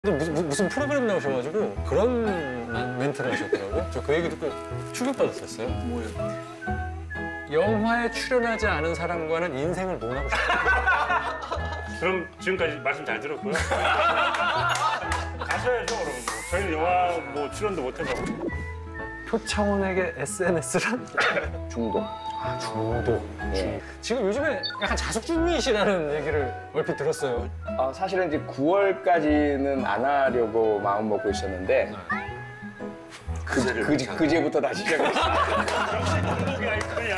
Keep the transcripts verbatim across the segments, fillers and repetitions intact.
무슨, 무슨 프로그램 나오셔가지고 그런 멘트를 하셨더라고요. 저 그 얘기 듣고 충격받았었어요. 뭐예요? 영화에 출연하지 않은 사람과는 인생을 논하고 싶다. 그럼 지금까지 말씀 잘 들었고요. 가셔야죠, 그럼. 뭐. 저희는 영화 뭐 출연도 못해서. 표창원에게 에스엔에스란? 중독. 아, 중독. 예. 지금 요즘에 약간 자숙 중이시라는 얘기를 얼핏 들었어요. 아, 사실은 이제 구월까지는 안 하려고 마음 먹고 있었는데 그, 그, 그제부터 다시 시작했어요. 역시 중독이 아이콘이야.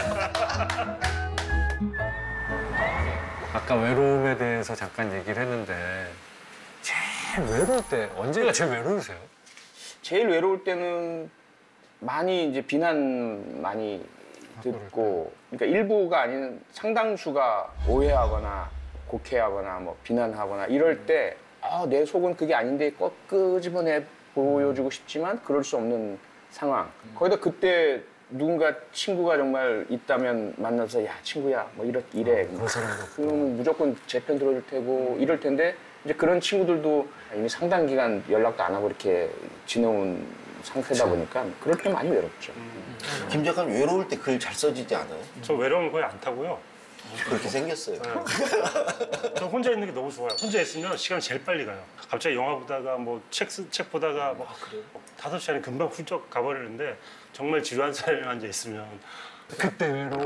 아까 외로움에 대해서 잠깐 얘기를 했는데 제일 외로울 때 언제가 제일 외로우세요? 제일 외로울 때는 많이 이제 비난 많이 듣고, 그러니까 일부가 아닌 상당수가 오해하거나 곡해하거나 뭐 비난하거나 이럴 때 아, 내 속은 그게 아닌데 꼭 끄집어내 보여주고 싶지만 그럴 수 없는 상황. 거기다 그때 누군가 친구가 정말 있다면 만나서 야 친구야 뭐 이렇 이래. 그런 사람도 그러면 무조건 제 편 들어줄 테고 이럴 텐데 이제 그런 친구들도 이미 상당 기간 연락도 안 하고 이렇게 지내온 상태다 보니까 그럴 때 많이 외롭죠. 음. 김 작가님 외로울 때 글 잘 써지지 않아요? 저 외로운 거의 안 타고요. 그렇게 생겼어요. 네. 저 혼자 있는 게 너무 좋아요. 혼자 있으면 시간이 제일 빨리 가요. 갑자기 영화 보다가 뭐 책 책 보다가 뭐 다섯 시간이 금방 훌쩍 가버리는데 정말 지루한 사람이 앉아 있으면 그때 외로워.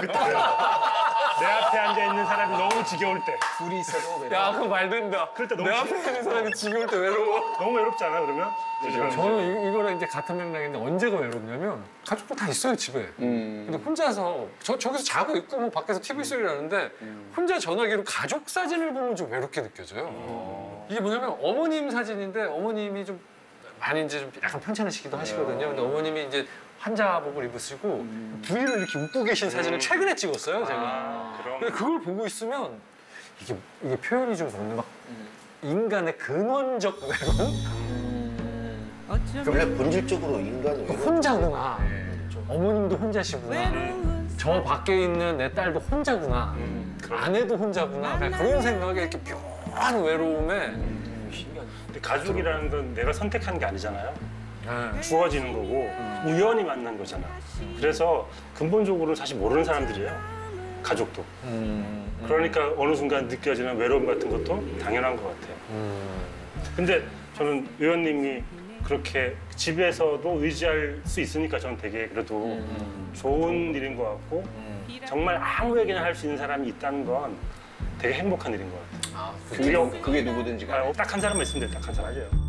내 앞에 앉아 있는 사람이 너무 지겨울 때, 둘이 있어도 외로워. 야, 그거 말 된다. 그럴 때 너무 내 앞에 있는 사람이 지겨울 때 외로워. 너무 외롭지 않아 그러면? 저는 이, 이거랑 이제 같은 맥락인데 언제가 외롭냐면 가족들 다 있어요 집에. 음. 근데 혼자서 저, 저기서 자고 있고 뭐 밖에서 티비 소리 나는데 혼자 전화기로 가족 사진을 보면 좀 외롭게 느껴져요. 이게 뭐냐면 어머님 사진인데 어머님이 좀 많이 이제 좀 약간 편찮으시기도 하시거든요. 근데 어머님이 이제 환자복을 입으시고 부인을 이렇게 웃고 계신 사진을 최근에 찍었어요 제가. 아, 그럼. 근데 그걸 보고 있으면 이게 이게 표현이 좀 그런데 막 인간의 근원적 외로움? 원래 본질적으로 인간은 외로워. 혼자구나. 어머님도 혼자시구나. 저 밖에 있는 내 딸도 혼자구나. 아내도 혼자구나. 그냥 그런 생각에 이렇게 묘한 외로움에. 근데 가족이라는 건 내가 선택한 게 아니잖아요. 네. 주어지는 거고 우연히 만난 거잖아. 그래서 근본적으로 사실 모르는 사람들이에요. 가족도. 그러니까 어느 순간 느껴지는 외로움 같은 것도 당연한 것 같아요. 근데 저는 의원님이 그렇게 집에서도 의지할 수 있으니까 저는 되게 그래도 좋은 일인 것 같고 정말 아무에게나 할 수 있는 사람이 있다는 건 되게 행복한 일인 것 같아요. 아, 그게, 그게 누구든지 간에. 딱 한 사람만 있으면 돼, 딱 한 사람이에요.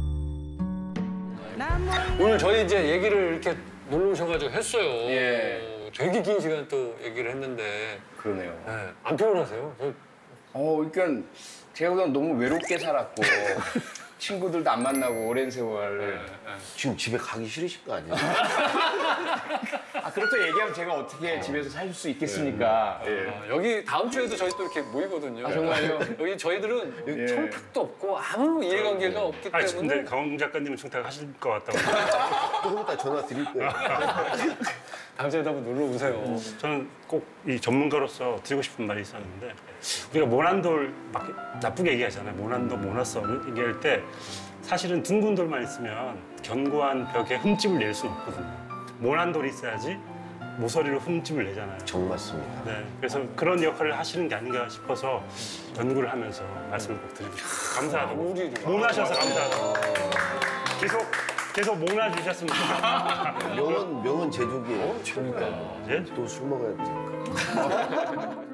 오늘 저희 이제 얘기를 이렇게 놀러 오셔가지고 했어요. 예. 되게 긴 시간 또 얘기를 했는데. 그러네요. 네. 안 피곤하세요? 저... 어, 그러니까 제가 보다 너무 외롭게 살았고 친구들도 안 만나고 오랜 세월. 지금 집에 가기 싫으실 거 아니에요? 아, 그렇게 얘기하면 제가 어떻게 집에서 살 수 있겠습니까? 예. 아, 여기 다음 주에도 저희 또 이렇게 모이거든요. 아, 정말요? 여기 저희들은 예. 청탁도 없고 아무 이해관계가 없기 아니, 때문에. 근데 강 작가님은 청탁하실 것 같다고. 조금 이따 전화 드릴 거예요. 다음 주에도 한번 놀러 오세요. 저는 꼭 이 전문가로서 드리고 싶은 말이 있었는데 우리가 모난돌 막 나쁘게 얘기하잖아요. 모난돌, 모나서 얘기할 때 사실은 둥근 돌만 있으면 견고한 벽에 흠집을 낼 수 없거든요. 모난돌이 있어야지 모서리로 흠집을 내잖아요. 정 맞습니다. 네, 그래서 그런 역할을 하시는 게 아닌가 싶어서 연구를 하면서 말씀을 꼭 드리고 싶어요. 감사하다고. 모나셔서 감사하다고. 계속 계속 모나 주셨으면 좋겠어요. 명언, 명언 제조기예요. 그러니까. 예? 또 술 먹어야 돼.